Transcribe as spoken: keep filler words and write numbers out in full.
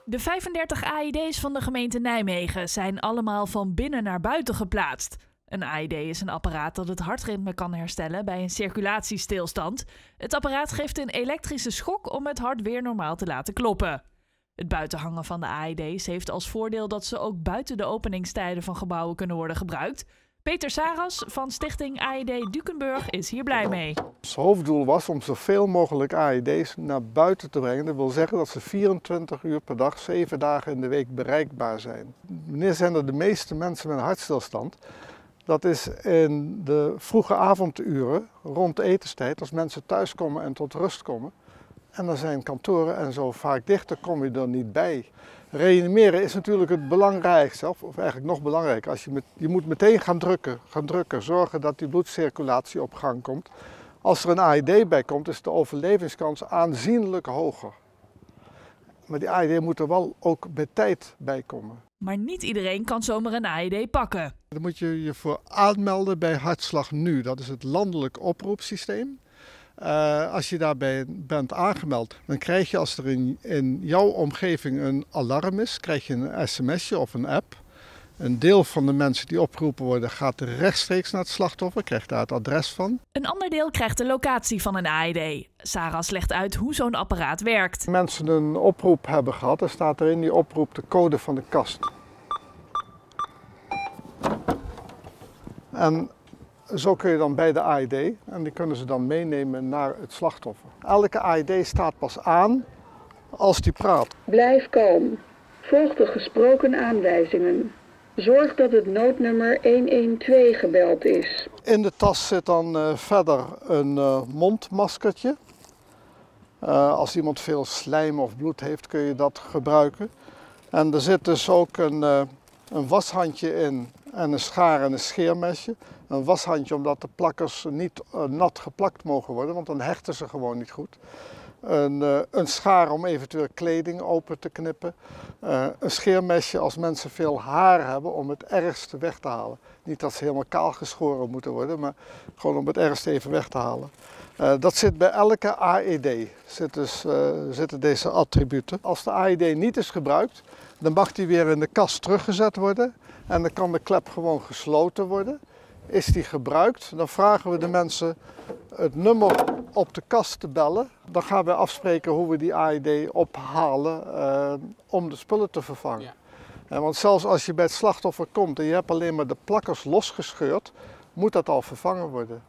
De vijfendertig A I D's van de gemeente Nijmegen zijn allemaal van binnen naar buiten geplaatst. Een A I D is een apparaat dat het hartritme kan herstellen bij een circulatiestilstand. Het apparaat geeft een elektrische schok om het hart weer normaal te laten kloppen. Het buitenhangen van de A I D's heeft als voordeel dat ze ook buiten de openingstijden van gebouwen kunnen worden gebruikt. Peter Saras van stichting A I D Dukenburg is hier blij mee. Ons hoofddoel was om zoveel mogelijk A I D's naar buiten te brengen. Dat wil zeggen dat ze vierentwintig uur per dag, zeven dagen in de week bereikbaar zijn. Wanneer zijn er de meeste mensen met een hartstilstand? Dat is in de vroege avonduren, rond etenstijd, als mensen thuiskomen en tot rust komen. En dan zijn kantoren en zo vaak dicht, dan kom je er niet bij. Reanimeren is natuurlijk het belangrijkste, of eigenlijk nog belangrijker. Als je, met, je moet meteen gaan drukken, gaan drukken, zorgen dat die bloedcirculatie op gang komt. Als er een A I D bij komt, is de overlevingskans aanzienlijk hoger. Maar die A I D moet er wel ook bij tijd bij komen. Maar niet iedereen kan zomaar een A I D pakken. Dan moet je je voor aanmelden bij Hartslag Nu. Dat is het landelijk oproepsysteem. Uh, als je daarbij bent aangemeld, dan krijg je als er in, in jouw omgeving een alarm is, krijg je een sms'je of een app. Een deel van de mensen die opgeroepen worden gaat rechtstreeks naar het slachtoffer, krijgt daar het adres van. Een ander deel krijgt de locatie van een A I D. Saras legt uit hoe zo'n apparaat werkt. Mensen een oproep hebben gehad, dan staat er in die oproep de code van de kast. En zo kun je dan bij de A I D en die kunnen ze dan meenemen naar het slachtoffer. Elke A I D staat pas aan als die praat. Blijf kalm. Volg de gesproken aanwijzingen. Zorg dat het noodnummer honderdtwaalf gebeld is. In de tas zit dan uh, verder een uh, mondmaskertje. Uh, als iemand veel slijm of bloed heeft kun je dat gebruiken. En er zit dus ook een, uh, een washandje in en een schaar en een scheermesje. Een washandje omdat de plakkers niet uh, nat geplakt mogen worden, want dan hechten ze gewoon niet goed. Een, uh, een schaar om eventueel kleding open te knippen. Uh, een scheermesje als mensen veel haar hebben om het ergste weg te halen. Niet dat ze helemaal kaal geschoren moeten worden, maar gewoon om het ergste even weg te halen. Uh, dat zit bij elke A I D, zit dus, uh, zitten deze attributen. Als de A I D niet is gebruikt, dan mag die weer in de kast teruggezet worden. En dan kan de klep gewoon gesloten worden. Is die gebruikt, dan vragen we de mensen het nummer op de kast te bellen. Dan gaan we afspreken hoe we die A I D ophalen uh, om de spullen te vervangen. Ja. En want zelfs als je bij het slachtoffer komt en je hebt alleen maar de plakkers losgescheurd, moet dat al vervangen worden.